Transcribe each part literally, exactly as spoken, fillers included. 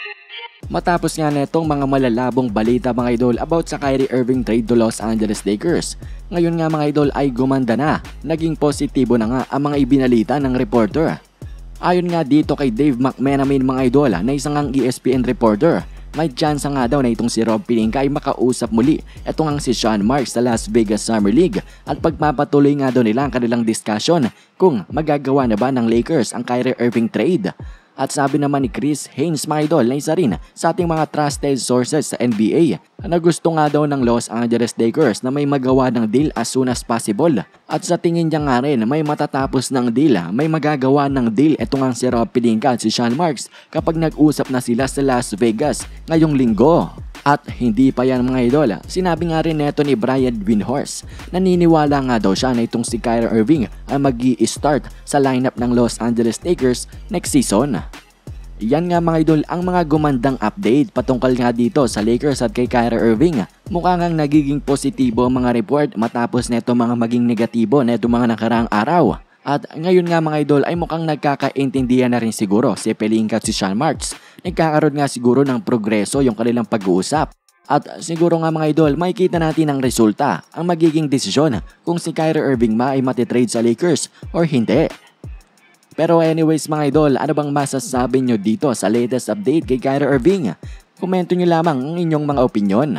Matapos nga netong mga malalabong balita mga idol about sa Kyrie Irving trade to Los Angeles Lakers, ngayon nga mga idol ay gumanda na, naging positibo na nga ang mga ibinalita ng reporter. Ayon nga dito kay Dave McMenamin mga idol na isang ang E S P N reporter, may chance nga daw na itong si Rob Pelinka ay makausap muli itong ang si Sean Marks sa Las Vegas Summer League at pagpapatuloy nga daw nila ang kanilang discussion kung magagawa na ba ng Lakers ang Kyrie Irving trade. At sabi naman ni Chris Haynes mga idol na isa rin sa ating mga trusted sources sa N B A na gusto nga daw ng Los Angeles Lakers na may magawa ng deal as soon as possible. At sa tingin niya nga rin may matatapos ng deal, may magagawa ng deal itong ang si Rob Pelinka at si Sean Marks kapag nag-usap na sila sa Las Vegas ngayong linggo. At hindi pa yan mga idol, sinabi nga rin neto ni Brian Windhorst, naniniwala nga daw siya na itong si Kyrie Irving ay mag-i-start sa lineup ng Los Angeles Lakers next season. Yan nga mga idol ang mga gumandang update patungkol nga dito sa Lakers at kay Kyrie Irving. Mukha ngang nagiging positibo ang mga report matapos neto mga maging negatibo neto mga nakaraang araw. At ngayon nga mga idol ay mukhang nagkakaintindihan na rin siguro si Pelinka at si Sean Marks. Nagkakaroon nga siguro ng progreso yung kanilang pag-uusap. At siguro nga mga idol, makikita natin ang resulta, ang magiging desisyon kung si Kyrie Irving ma ay matitrade sa Lakers or hindi. Pero anyways mga idol, ano bang masasabi nyo dito sa latest update kay Kyrie Irving? Komento nyo lamang ang inyong mga opinyon.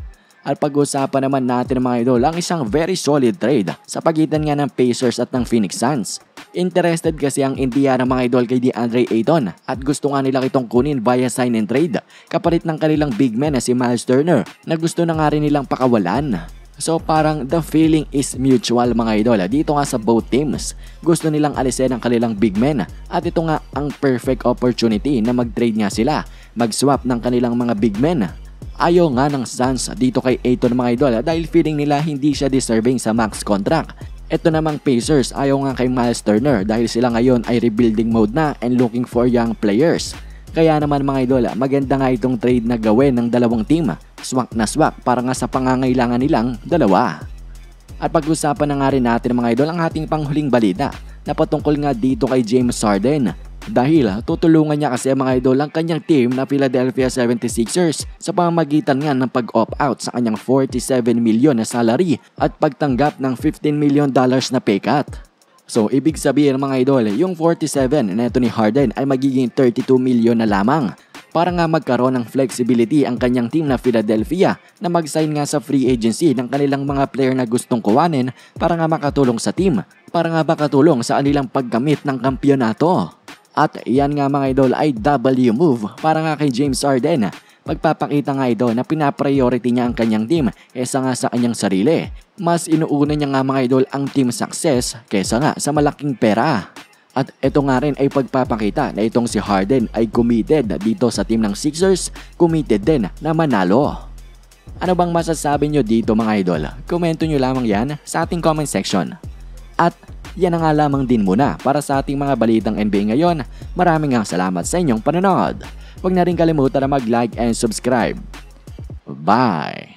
At pag-usapan naman natin mga idol ang isang very solid trade sa pagitan nga ng Pacers at ng Phoenix Suns. Interested kasi ang Indiana mga idol kay DeAndre Ayton at gusto nga nila itong kunin via sign and trade kapalit ng kanilang big man na si Miles Turner na gusto na nga rin nilang pakawalan. So parang the feeling is mutual mga idol dito nga sa both teams. Gusto nilang alisin ang kanilang big men at ito nga ang perfect opportunity na mag-trade nga sila, mag-swap ng kanilang mga big men. Ayaw nga ng Suns dito kay Ayton mga idol dahil feeling nila hindi siya deserving sa max contract. Ito namang Pacers ayaw nga kay Miles Turner dahil sila ngayon ay rebuilding mode na and looking for young players. Kaya naman mga idol, maganda nga itong trade na gawin ng dalawang team, swak na swak para nga sa pangangailangan nilang dalawa. At pag-usapan na nga rin natin mga idol ang ating panghuling balita na patungkol nga dito kay James Harden. Dahil tutulungan niya kasi mga idol ang kanyang team na Philadelphia seventy-sixers sa pamamagitan nga ng pag-opt out sa kanyang forty-seven million na salary at pagtanggap ng fifteen million dollars na pay cut. So ibig sabihin mga idol, yung forty-seven na ito ni Harden ay magiging thirty-two million na lamang para nga magkaroon ng flexibility ang kanyang team na Philadelphia na mag-sign nga sa free agency ng kanilang mga player na gustong kuwanin para nga makatulong sa team, para nga makatulong sa kanilang pagkamit ng kampyonato. At yan nga mga idol ay W move para nga kay James Harden. Magpapakita nga ito na pinapriority niya ang kanyang team kesa nga sa kanyang sarili. Mas inuuna niya nga mga idol ang team success kesa nga sa malaking pera. At ito nga rin ay pagpapakita na itong si Harden ay committed dito sa team ng Sixers, committed din na manalo. Ano bang masasabi nyo dito mga idol? Komento nyo lamang yan sa ating comment section. At yan na nga lamang din muna para sa ating mga balitang N B A ngayon. Maraming nga salamat sa inyong panonood. Huwag na rin kalimutan na mag-like and subscribe. Bye!